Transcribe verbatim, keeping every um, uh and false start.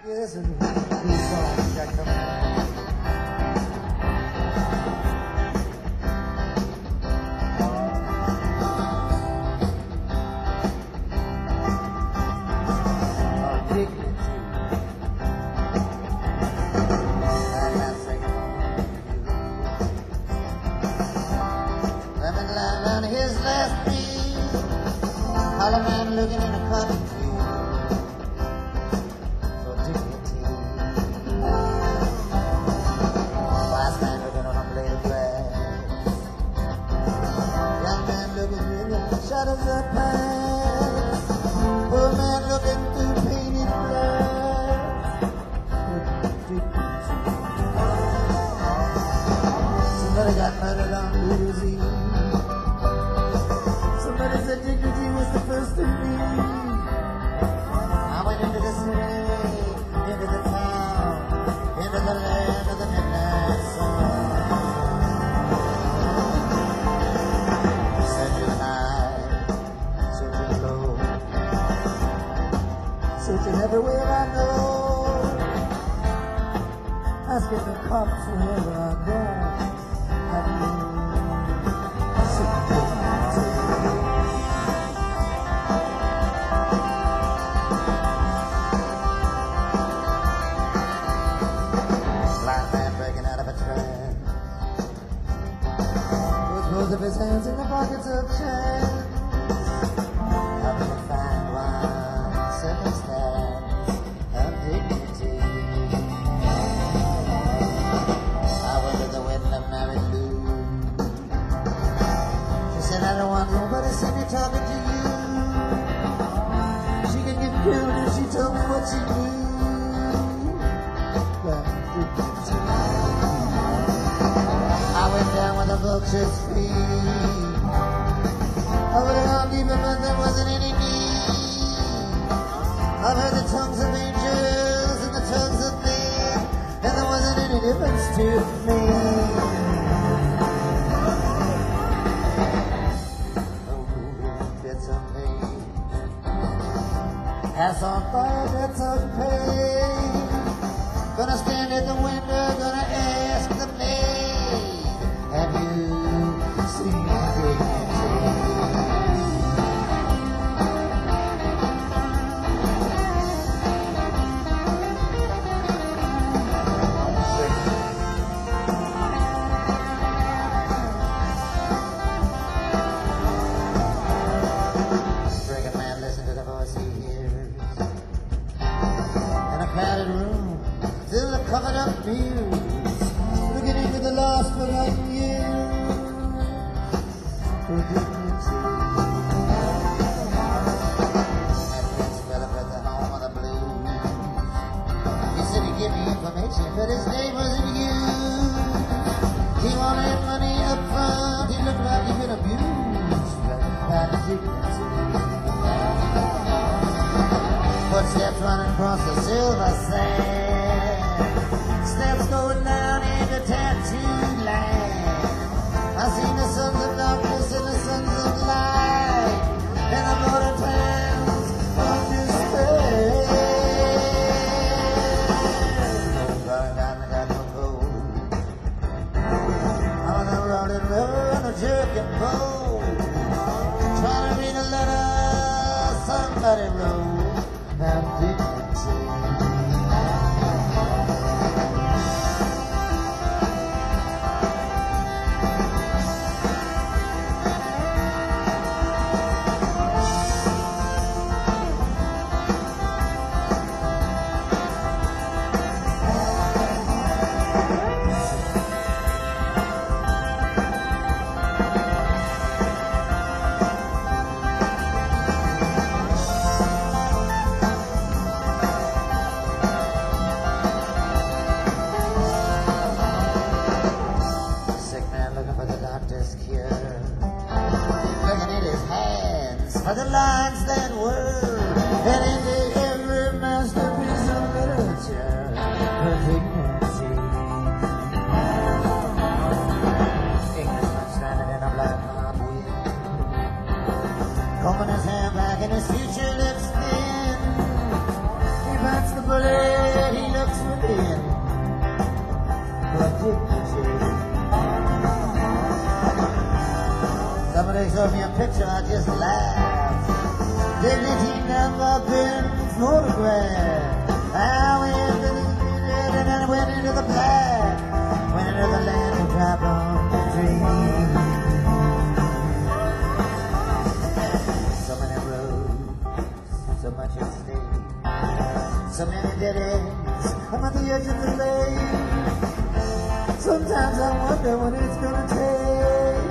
Yes, and these songs got coming out. Looking in a cotton field for dignity. Wise man looking on a blade of grass. Young man looking in the shadows of past. Poor man looking through painted glass for dignity. Somebody got murdered on New Year's Eve. Somebody said dignity was the first to me. I went into the city, into the town, into the land of the midnight sun. Searching high, searching low, searching everywhere I know. Asking the cops wherever I go. I know. Of his hands in the pockets of chains, having to find one circumstance of dignity. I went to the wedding of Mary Lou. She said, I don't want nobody see me talking to you. She could get killed if she told me what she knew. But dignity. I went down with the vulture's feet. I would have gone deeper, but there wasn't any need. I've heard the tongues of angels and the tongues of men, and there wasn't any difference to me. Oh, that's unpaid. House on fire, that's unpaid. Gonna stand at the window, gonna ask the maid, have you seen dignity? Covered up views, looking into the lost forgotten years for dignity. That Prince Philip at the home of the blues. He said he'd give me information, but his name wasn't used. He wanted money up front, he looked like he'd been abused by dignity. Footsteps running across the silver sand. Steps going down into tattooed land. I seen the sons of darkness and the sons of light, and the border towns of despair. No going down the gospel road. I'm on a rolling river and a jerking boat, trying to read a letter somebody wrote about dignity. somebody showed me a picture, I just laughed. Dignity never been photographed. I went into the good and I went into the black. Went into the land of drop on the dream. So many roads, so much at stake. So many dead ends, I'm at the edge of the lake. Sometimes I wonder what it's gonna take.